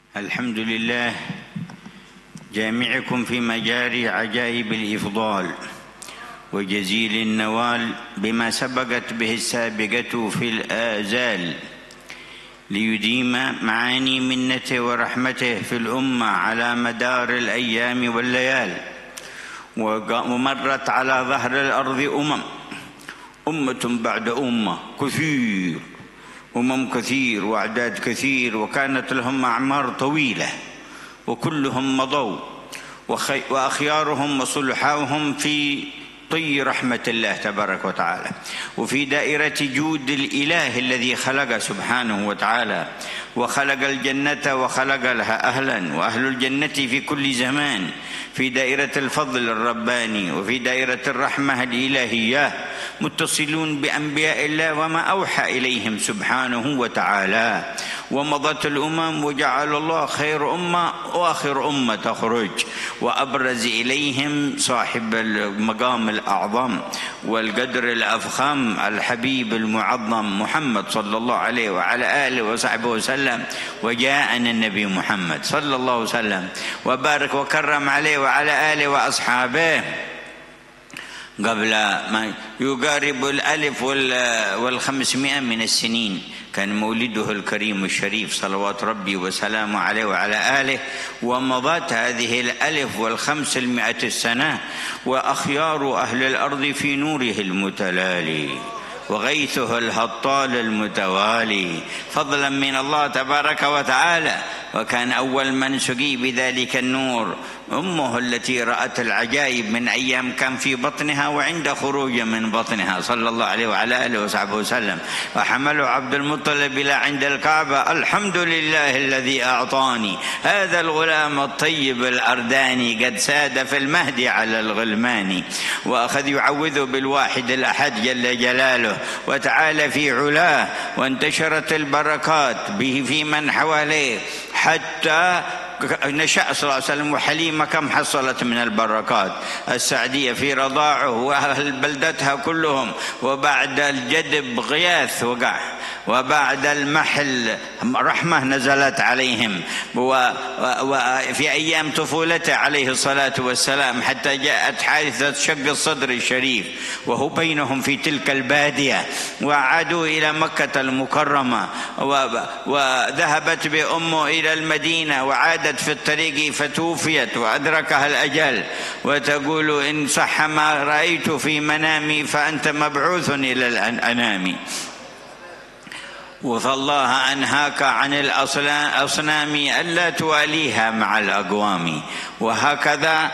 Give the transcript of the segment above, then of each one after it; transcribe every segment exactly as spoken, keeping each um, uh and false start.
الحمد لله جامعكم في مجاري عجائب الإفضال وجزيل النوال بما سبقت به السابقة في الآزال، ليديم معاني منته ورحمته في الأمة على مدار الأيام والليال. ومرت على ظهر الأرض أمم أمة بعد أمة كثير أمم كثير وأعداد كثير، وكانت لهم أعمار طويلة وكلهم مضوا، وأخيارهم وصلحاؤهم في طي رحمة الله تبارك وتعالى، وفي دائرة جود الإله الذي خلق سبحانه وتعالى، وخلق الجنة وخلق لها أهلا، وأهل الجنة في كل زمان في دائرة الفضل الرباني وفي دائرة الرحمة الإلهية، متصلون بأنبياء الله وما أوحى إليهم سبحانه وتعالى. ومضت الأمم وجعل الله خير أمة وآخر أمة تخرج، وأبرز إليهم صاحب المقام الأعظم والقدر الأفخم الحبيب المعظم محمد صلى الله عليه وعلى آله وصحبه وسلم. وجاءنا النبي محمد صلى الله عليه وسلم وبارك وكرم عليه وعلى آله وأصحابه قبل ما يقارب الألف والخمسمائة من السنين، كان مولده الكريم الشريف صلوات ربي وسلامه عليه وعلى آله. ومضت هذه الألف والخمسمائة السنة وأخيار أهل الأرض في نوره المتلالي وغيثه الهطال المتوالي، فضلا من الله تبارك وتعالى. وكان أول من سقي بذلك النور أمه التي رأت العجائب من أيام كان في بطنها وعند خروج من بطنها صلى الله عليه وعلى آله وصحبه وسلم. وحمله عبد المطلب إلى عند الكعبة: الحمد لله الذي أعطاني هذا الغلام الطيب الأرداني قد ساد في المهد على الغلمان. وأخذ يعوذ بالواحد الأحد جل جلاله وتعالى في علاه، وانتشرت البركات به في من حواليه حتى نشأ صلى الله عليه وسلم. وحليمة كم حصلت من البركات، السعدية في رضاعه وأهل بلدتها كلهم، وبعد الجدب غياث وقع، وبعد المحل رحمة نزلت عليهم، وفي أيام طفولته عليه الصلاة والسلام حتى جاءت حادثة شق الصدر الشريف وهو بينهم في تلك البادية. وعادوا إلى مكة المكرمة، وذهبت بأمه إلى المدينة، وعادت في الطريق فتوفيت وأدركها الأجل، وتقول: إن صح ما رأيت في منامي فأنت مبعوث إلى الأنام. فالله أنهاك عن الأصنام ألا تواليها مع الأقوام. وهكذا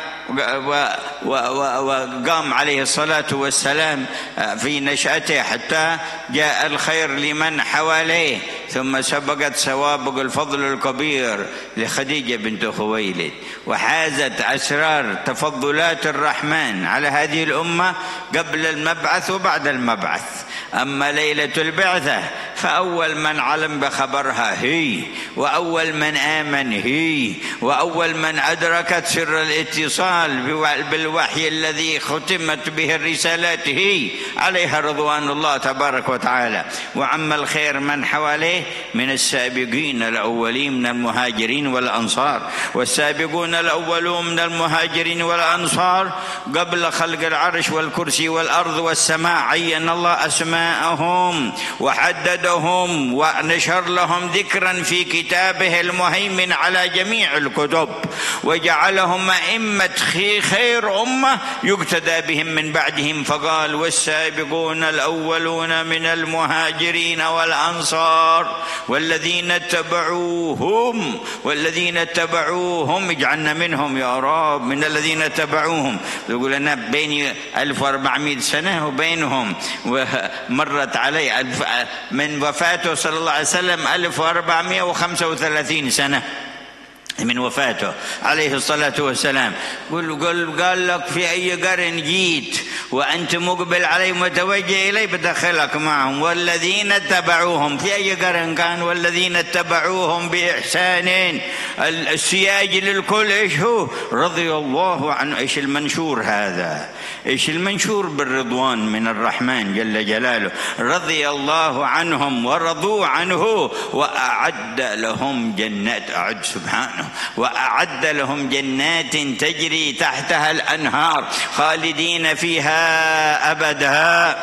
وقام عليه الصلاة والسلام في نشأته حتى جاء الخير لمن حواليه، ثم سبقت سوابق الفضل الكبير لخديجة بنت خويلد، وحازت أسرار تفضلات الرحمن على هذه الأمة قبل المبعث وبعد المبعث. أما ليلة البعثة فأول من علم بخبرها هي، وأول من آمن هي، وأول من أدركت سر الاتصال بالوحي الذي ختمت به الرسالات هي، عليها رضوان الله تبارك وتعالى. وعم الخير من حواليه من السابقين الأولين من المهاجرين والأنصار. والسابقون الأولون من المهاجرين والأنصار قبل خلق العرش والكرسي والأرض والسماء عين الله أسماءهم وحددهم ونشر لهم ذكرا في كتابه المهيمن على جميع الكتب، وجعلهم أئمة خير أمة يقتدى بهم من بعدهم. فقال: والسابقون الأولون من المهاجرين والأنصار والذين اتبعوهم والذين اتبعوهم اجعلنا منهم يا رب، من الذين اتبعوهم. يقول أنا بيني ألف وأربعمائة سنة وبينهم، ومرت علي من وفاته صلى الله عليه وسلم ألف وأربعمائة وخمسة وثلاثين سنة من وفاته عليه الصلاة والسلام. قل قل قال لك في أي قرن جيت وأنت مقبل عليه متوجه إليه بدخلك معهم. والذين اتبعوهم في أي قرن كان؟ والذين اتبعوهم بإحسان. السياج للكل إيش هو؟ رضي الله عنه. إيش المنشور هذا؟ إيش المنشور بالرضوان من الرحمن جل جلاله. رضي الله عنهم ورضوا عنه وأعد لهم جنات، أعد سبحانه، وأعد لهم جنات تجري تحتها الأنهار خالدين فيها أبدا،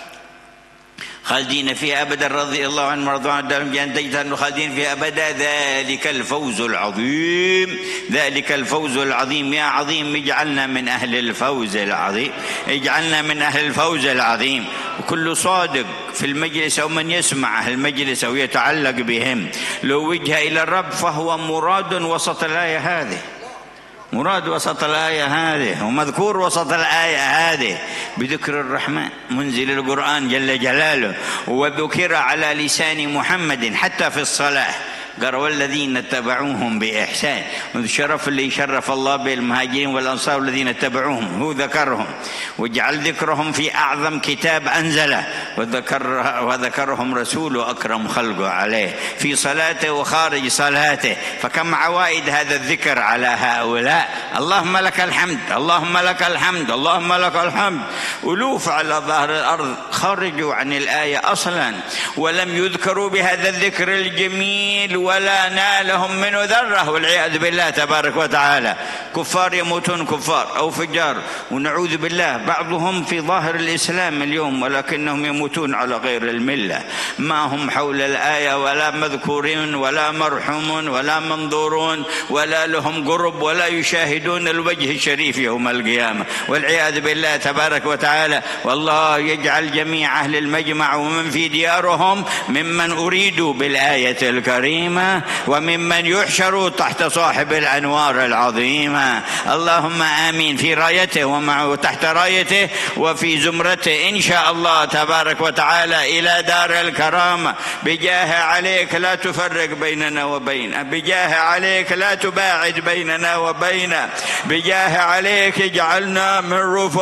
خالدين فيها أبدا رضي الله عنهم ورضوا عنه خالدين فيها أبدا. ذلك الفوز العظيم، ذلك الفوز العظيم. يا عظيم اجعلنا من أهل الفوز العظيم، اجعلنا من أهل الفوز العظيم. وكل صادق في المجلس أو من يسمع المجلس أو يتعلق بهم لو وجه إلى الرب فهو مراد وسط الآية هذه، مراد وسط الآية هذه ومذكور وسط الآية هذه بذكر الرحمن منزل القرآن جل جلاله، وذكر على لسان محمد حتى في الصلاة. قال والذين اتبعوهم بإحسان، والشرف اللي شرف الله بالمهاجرين والأنصار الذين اتبعوهم هو ذكرهم، واجعل ذكرهم في أعظم كتاب أنزله، وذكر وذكرهم رسول أكرم خلقه عليه في صلاته وخارج صلاته. فكم عوائد هذا الذكر على هؤلاء. اللهم لك الحمد، اللهم لك الحمد، اللهم لك الحمد. ألوف على ظهر الأرض خرجوا عن الآية أصلا ولم يذكروا بهذا الذكر الجميل ولا نالهم منه ذرة، والعياذ بالله تبارك وتعالى. كفار يموتون كفار أو فجار، ونعوذ بالله بعضهم في ظاهر الإسلام اليوم ولكنهم يموتون على غير الملة، ما هم حول الآية ولا مذكورين ولا مرحومون ولا منظورون ولا لهم قرب ولا يشاهدون الوجه الشريف يوم القيامة، والعياذ بالله تبارك وتعالى. والله يجعل جميع أهل المجمع ومن في ديارهم ممن أريدوا بالآية الكريمة وممن يحشروا تحت صاحب الأنوار العظيمة. اللهم آمين. في رايته ومعه تحت رايته وفي زمرته إن شاء الله تبارك وتعالى إلى دار الكرامة. بجاه عليك لا تفرق بيننا وبينه، بجاه عليك لا تباعد بيننا وبينه، بجاه عليك اجعلنا من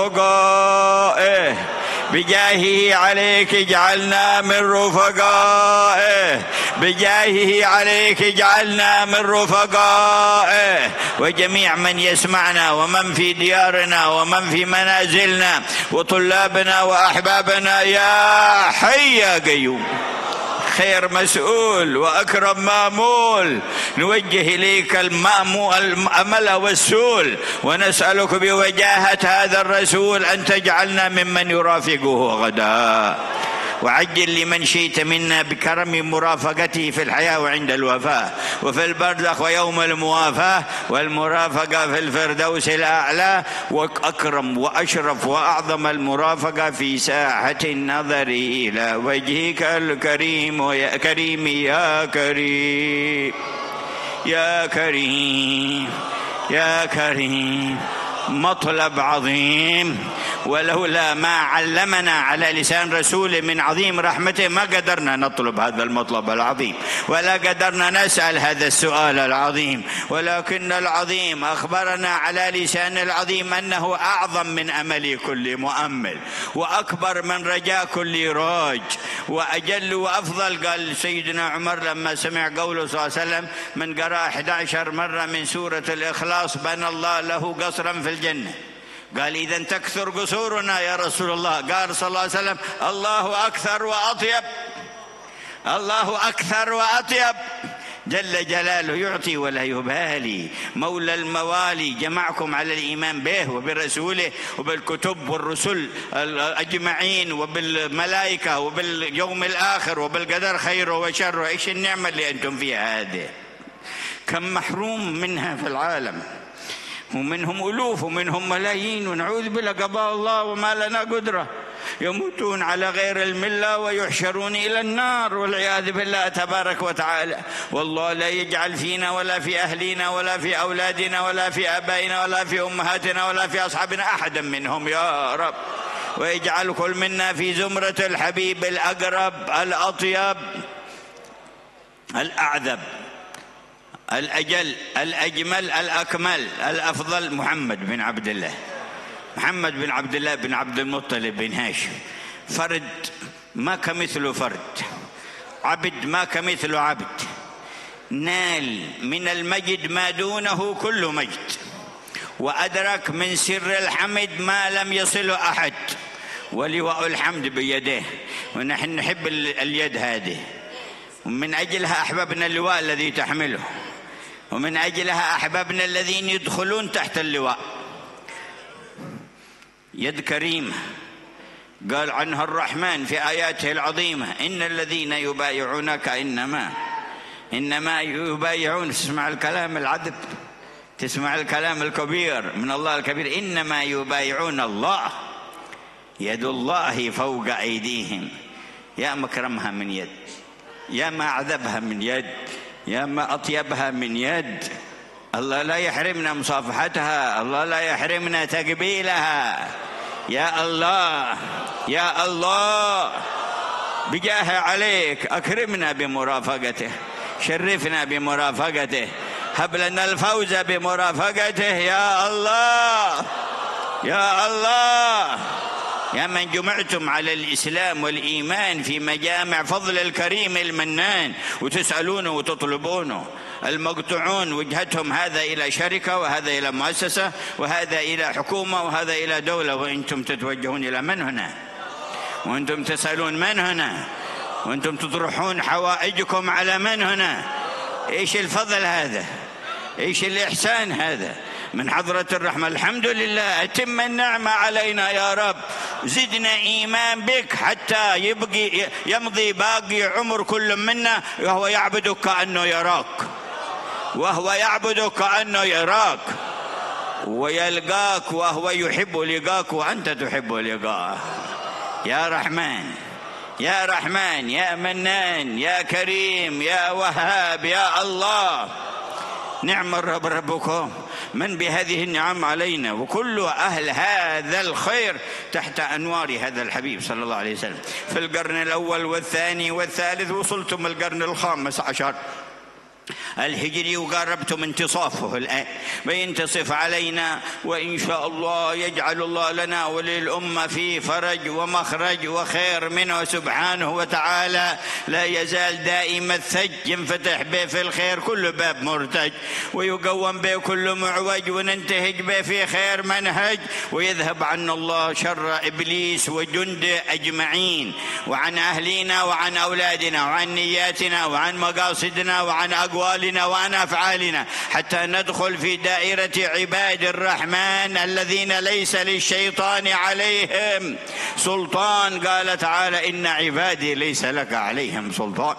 رفقائه، بجاهه عليك اجعلنا من رفقائه، بجاهه عليك اجعلنا من رفقائه. وجميع من يسمعنا ومن في ديارنا ومن في منازلنا وطلابنا وأحبابنا يا حي يا قيوم، خير مسؤول وأكرم مامول، نوجه إليك الأمل والسؤل ونسألك بوجاهة هذا الرسول أن تجعلنا ممن يرافقه غدا، وعجل لمن شئت منا بكرم مرافقته في الحياة وعند الوفاة وفي البرزخ ويوم الموافاة والمرافقة في الفردوس الأعلى، وأكرم وأشرف وأعظم المرافقة في ساحة النظر إلى وجهك الكريم. يا كريم يا كريم يا كريم يا كريم. مطلب عظيم، ولولا ما علمنا على لسان رسوله من عظيم رحمته ما قدرنا نطلب هذا المطلب العظيم ولا قدرنا نسأل هذا السؤال العظيم، ولكن العظيم أخبرنا على لسان العظيم أنه أعظم من أمل كل مؤمل وأكبر من رجاء كل راج وأجل وأفضل. قال سيدنا عمر لما سمع قوله صلى الله عليه وسلم من قرأ أحد عشر مرة من سورة الإخلاص بنى الله له قصرا في الجنة، قال إذا تكثر قصورنا يا رسول الله؟ قال صلى الله عليه وسلم الله أكثر وأطيب، الله أكثر وأطيب جل جلاله، يعطي ولا يبالي، مولى الموالي، جمعكم على الإيمان به وبرسوله وبالكتب والرسل أجمعين وبالملائكة وباليوم الآخر وبالقدر خيره وشره. إيش النعمة اللي أنتم فيها هذه؟ كم محروم منها في العالم، ومنهم ألوف ومنهم ملايين، ونعوذ بالله قضاء الله وما لنا قدرة، يموتون على غير الملة ويحشرون إلى النار والعياذ بالله تبارك وتعالى. والله لا يجعل فينا ولا في أهلنا ولا في أولادنا ولا في آبائنا ولا في أمهاتنا ولا في أصحابنا أحدا منهم يا رب، ويجعل كل منا في زمرة الحبيب الأقرب الأطيب الأعذب الأجل الأجمل الأكمل الأفضل محمد بن عبد الله محمد بن عبد الله بن عبد المطلب بن هاشم، فرد ما كمثله فرد، عبد ما كمثله عبد، نال من المجد ما دونه كل مجد، وأدرك من سر الحمد ما لم يصله أحد، ولواء الحمد بيديه، ونحن نحب اليد هذه، ومن أجلها أحببنا اللواء الذي تحمله، ومن أجلها أحببنا الذين يدخلون تحت اللواء. يد كريمة قال عنها الرحمن في آياته العظيمة: إن الذين يبايعونك إنما إنما يبايعون. تسمع الكلام العذب، تسمع الكلام الكبير من الله الكبير: إنما يبايعون الله يد الله فوق أيديهم. يا مكرمها من يد، يا ما أعذبها من يد، يا ما أطيبها من يد. الله لا يحرمنا مصافحتها، الله لا يحرمنا تقبيلها. يا الله يا الله بجاه عليك أكرمنا بمرافقته، شرفنا بمرافقته، هب لنا الفوز بمرافقته. يا الله يا الله يا من جمعتم على الإسلام والإيمان في مجامع فضل الكريم المنان، وتسألونه وتطلبونه. المقطعون وجهتهم هذا إلى شركة، وهذا إلى مؤسسة، وهذا إلى حكومة، وهذا إلى دولة، وأنتم تتوجهون إلى من هنا؟ وأنتم تسألون من هنا؟ وأنتم تطرحون حوائجكم على من هنا؟ إيش الفضل هذا؟ إيش الإحسان هذا من حضرة الرحمة؟ الحمد لله، أتم النعمة علينا يا رب، زدنا إيمان بك حتى يبقي يمضي باقي عمر كل منا وهو يعبدك كأنه يراك، وهو يعبدك كأنه يراك، ويلقاك وهو يحب لقاك وأنت تحب لقاءه. يا رحمن يا رحمن يا منان يا كريم يا وهاب يا الله، نعم الرب ربكم من بهذه النعم علينا، وكل أهل هذا الخير تحت أنوار هذا الحبيب صلى الله عليه وسلم. في القرن الأول والثاني والثالث وصلتم القرن الخامس عشر الهجري، وقاربتم انتصافه الآن، بينتصف علينا، وإن شاء الله يجعل الله لنا وللأمة في فرج ومخرج وخير منه سبحانه وتعالى. لا يزال دائم الثج، ينفتح به في الخير كل باب مرتج، ويقوم به كل معوج، وننتهج به في خير منهج، ويذهب عنا الله شر إبليس وجنده أجمعين، وعن أهلنا وعن أولادنا وعن نياتنا وعن مقاصدنا وعن أقوالنا وعن أفعالنا، حتى ندخل في دائرة عباد الرحمن الذين ليس للشيطان عليهم سلطان. قال تعالى: إن عبادي ليس لك عليهم سلطان.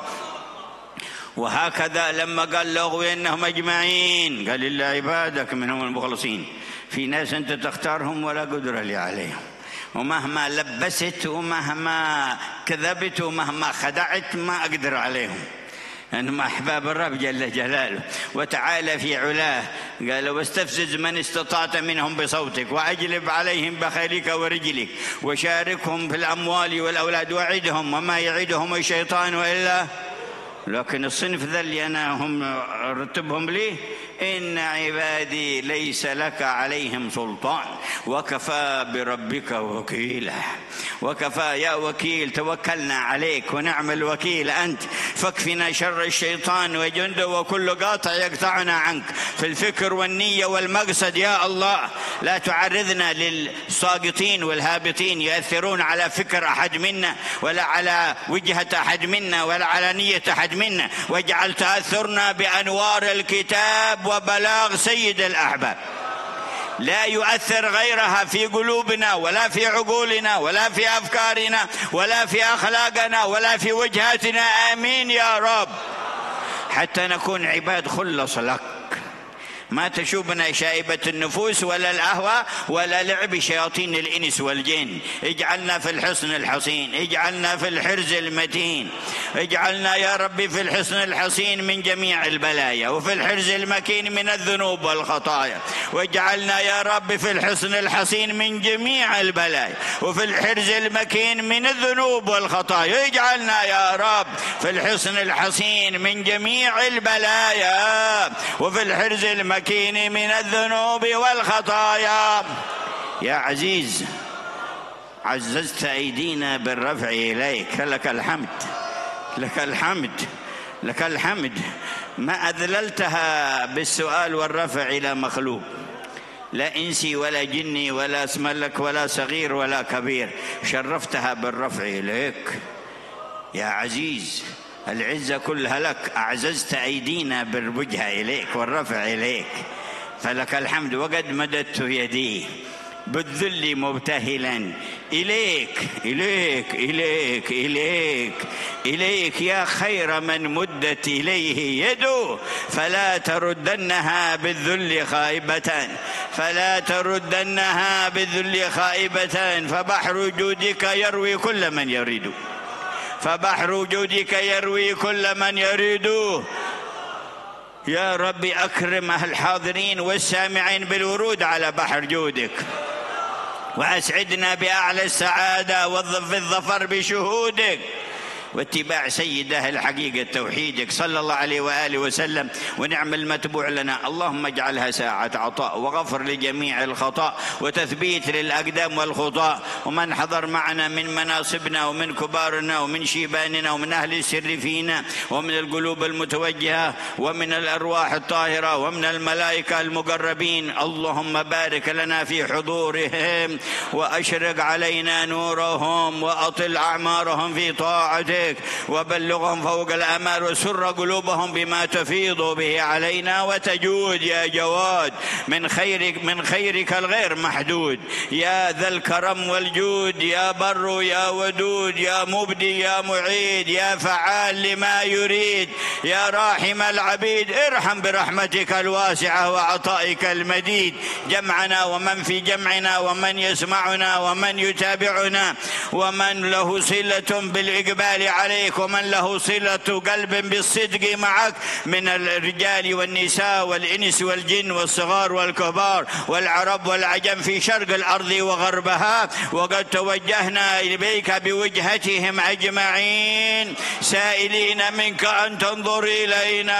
وهكذا لما قال له إنهم أجمعين قال: إلا عبادك منهم المخلصين. في ناس أنت تختارهم ولا قدرة لي عليهم، ومهما لبست ومهما كذبت ومهما خدعت ما أقدر عليهم، أنهم أحباب الرب جل جلاله وتعالى في علاه. قال: واستفزز من استطعت منهم بصوتك، وأجلب عليهم بخيلك ورجلك، وشاركهم في الأموال والأولاد، وعدهم وما يعدهم الشيطان إلا. لكن الصنف ذا اللي أنا هم رتبهم لي: إن عبادي ليس لك عليهم سلطان وكفى بربك وكيلا. وكفى يا وكيل، توكلنا عليك ونعم الوكيل أنت، فاكفنا شر الشيطان وجنده وكل قاطع يقطعنا عنك في الفكر والنية والمقصد. يا الله لا تعرضنا للساقطين والهابطين يؤثرون على فكر أحد منا، ولا على وجهة أحد منا، ولا على نية أحد منا، واجعل تأثرنا بأنوار الكتاب وبلاغ سيد الأحباب، لا يؤثر غيرها في قلوبنا ولا في عقولنا ولا في أفكارنا ولا في أخلاقنا ولا في وجهاتنا. آمين يا رب، حتى نكون عباد خلص لك، ما تشوبنا شائبة النفوس ولا الأهوى ولا لعب شياطين الإنس والجن. اجعلنا في الحصن الحصين، اجعلنا في الحرز المتين، اجعلنا يا ربي في الحصن الحصين من جميع البلايا، وفي الحرز المكين من الذنوب والخطايا، واجعلنا يا رب في الحصن الحصين من جميع البلايا، وفي الحرز المكين من الذنوب والخطايا. اجعلنا يا رب في الحصن الحصين من جميع البلايا، وفي الحرز المكين من الذنوب والخطايا. يا عزيز عززت أيدينا بالرفع إليك، لك الحمد، لك الحمد، لك الحمد. ما أذللتها بالسؤال والرفع إلى مخلوق، لا إنسي ولا جني ولا اسم لك ولا صغير ولا كبير، شرفتها بالرفع إليك يا عزيز. العزة كلها لك، أعززت أيدينا بالوجهة إليك والرفع إليك، فلك الحمد. وقد مددت يدي بالذل مبتهلا إليك إليك إليك إليك إليك يا خير من مدت إليه يده، فلا تردنها بالذل خائبة، فلا تردنها بالذل خائبة، فبحر جودك يروي كل من يريد، فبحر جودك يروي كل من يريد. يا رب أكرم الحاضرين والسامعين بالورود على بحر جودك، وأسعدنا بأعلى السعادة والظفر الظفر بشهودك واتباع سيد أهل حقيقة توحيدك صلى الله عليه وآله وسلم، ونعم المتبوع لنا. اللهم اجعلها ساعة عطاء وغفر لجميع الخطأ وتثبيت للأقدام والخطاء، ومن حضر معنا من مناصبنا ومن كبارنا ومن شيباننا ومن أهل السر فينا ومن القلوب المتوجهة ومن الأرواح الطاهرة ومن الملائكة المقربين. اللهم بارك لنا في حضورهم وأشرق علينا نورهم وأطل أعمارهم في طاعتك، وبلغهم فوق الأمال وسر قلوبهم بما تفيض به علينا وتجود يا جواد من خيرك، من خيرك الغير محدود يا ذا الكرم والجود، يا بر يا ودود، يا مبدي يا معيد، يا فعال لما يريد، يا راحم العبيد. ارحم برحمتك الواسعة وعطائك المديد جمعنا ومن في جمعنا ومن يسمعنا ومن يتابعنا ومن له صلة بالإقبال عليك ومن له صلة قلب بالصدق معك من الرجال والنساء والإنس والجن والصغار والكبار والعرب والعجم في شرق الأرض وغربها. وقد توجهنا إليك بوجهتهم أجمعين سائلين منك أن تنظر إلينا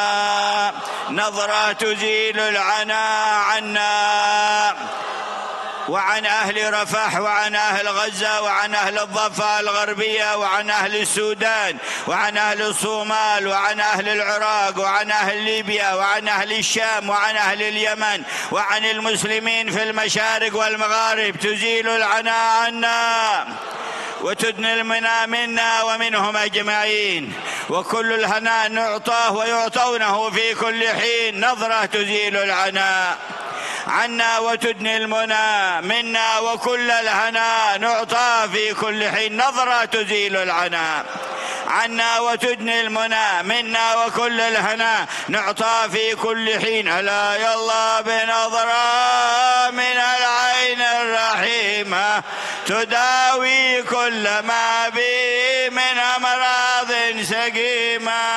نظرة تزيل العنا عنا وعن أهل رفح وعن أهل غزة وعن أهل الضفة الغربية وعن أهل السودان وعن أهل الصومال وعن أهل العراق وعن أهل ليبيا وعن أهل الشام وعن أهل اليمن وعن المسلمين في المشارق والمغارب. تزيل العنا عنا وتدني المنى منا ومنهم أجمعين، وكل الهناء نعطاه ويعطونه في كل حين. نظرة تزيل العنا عنا وتدني المنى منا وكل الهنا نعطى في كل حين. نظرة تزيل العنا عنا وتدني المنى منا وكل الهنا نعطى في كل حين. ألا يلا بنظرة من العين الرحيمة تداوي كل ما بي من أمراض سقيمة.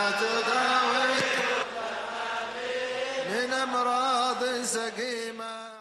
من أمراض سقيمة.